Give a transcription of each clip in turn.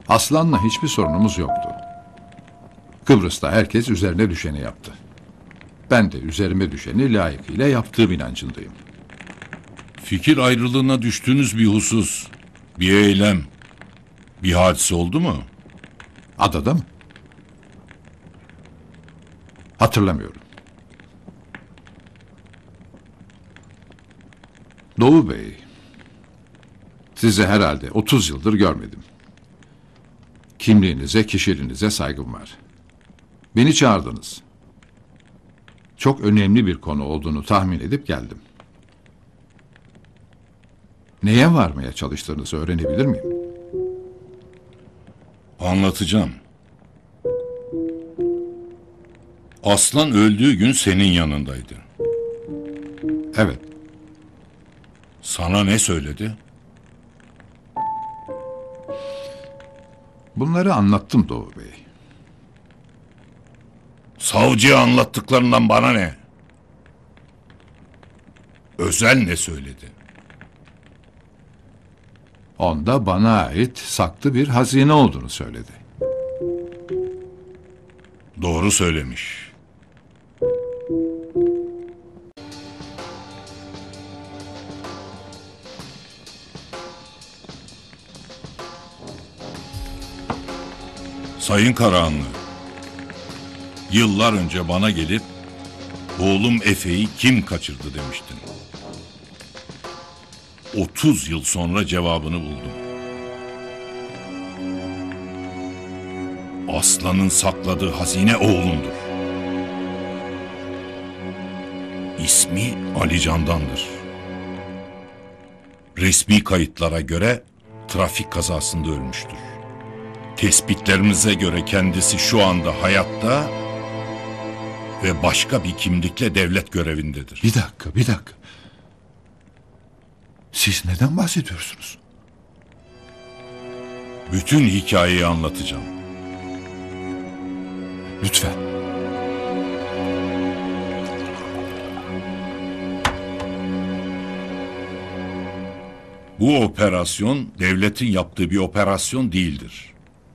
Aslan'la hiçbir sorunumuz yoktu. Kıbrıs'ta herkes üzerine düşeni yaptı. Ben de üzerime düşeni layıkıyla yaptığım inancındayım. Fikir ayrılığına düştüğünüz bir husus, bir eylem, bir hadise oldu mu? Adada mı? Hatırlamıyorum. Doğu Bey, sizi herhalde 30 yıldır görmedim. Kimliğinize, kişiliğinize saygım var. Beni çağırdınız. Çok önemli bir konu olduğunu tahmin edip geldim. Neye varmaya çalıştığınızı öğrenebilir miyim? Anlatacağım. Aslan öldüğü gün senin yanındaydı. Evet, Sana ne söyledi? bunları anlattım Doğu Bey. Savcıya anlattıklarından bana ne? Özel ne söyledi? Onda bana ait saklı bir hazine olduğunu söyledi. Doğru söylemiş. Sayın Karahanlı, yıllar önce bana gelip oğlum Efe'yi kim kaçırdı demiştin. 30 yıl sonra cevabını buldum. Aslanın sakladığı hazine oğlumdur. İsmi Ali Candan'dır. Resmi kayıtlara göre trafik kazasında ölmüştür. Tespitlerimize göre kendisi şu anda hayatta ve başka bir kimlikle devlet görevindedir. Bir dakika. Siz neden bahsediyorsunuz? Bütün hikayeyi anlatacağım. Lütfen. Bu operasyon devletin yaptığı bir operasyon değildir.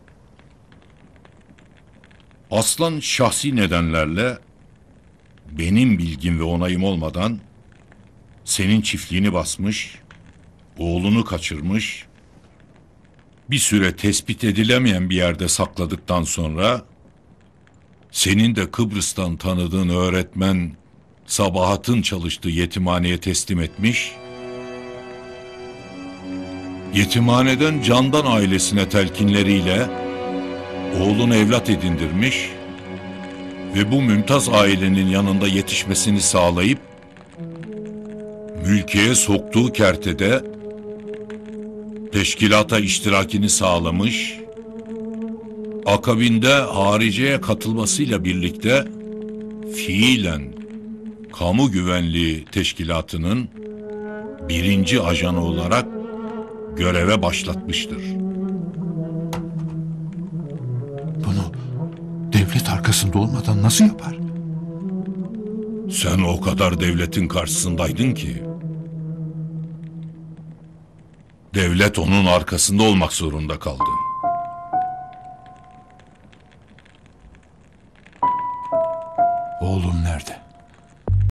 Aslan şahsi nedenlerle benim bilgim ve onayım olmadan senin çiftliğini basmış, oğlunu kaçırmış, bir süre tespit edilemeyen bir yerde sakladıktan sonra senin de Kıbrıs'tan tanıdığın öğretmen Sabahat'ın çalıştığı yetimhaneye teslim etmiş, yetimhaneden Candan ailesine telkinleriyle oğlunu evlat edindirmiş ve bu mümtaz ailenin yanında yetişmesini sağlayıp mülkiye soktuğu kertede teşkilata iştirakini sağlamış, akabinde hariceye katılmasıyla birlikte fiilen kamu güvenliği teşkilatının 1. ajanı olarak göreve başlatmıştır. Bunu devlet arkasında olmadan nasıl yapar? Sen o kadar devletin karşısındaydın ki devlet onun arkasında olmak zorunda kaldı. Oğlum